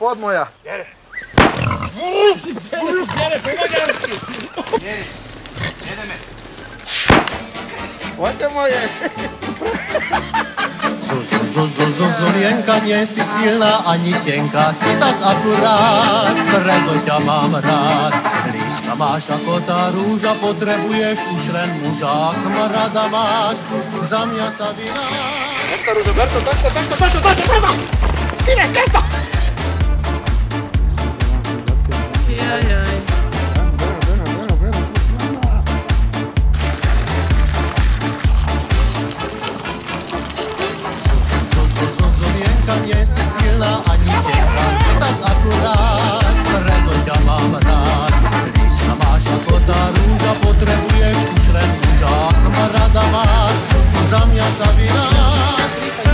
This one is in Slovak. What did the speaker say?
pod moja. Jere, pomagarski. Jere, jedeme. Poďte moje. Zulienka, nie si silná ani tenká, si tak akurát, preto ťa mám rád. Líčka máš ako tá rúža, potrebuješ už len muža, ak ma rada máš, za mňa sa vynáš. Berto, takto. Ideš, takto. Jajaj. Nie si silná ani tenká, si tak akurát, preto ťa mám rád. Líčka máš ako tá rúža, potrebuješ už len muža, ak ma rada máš, za mňa sa vynáš.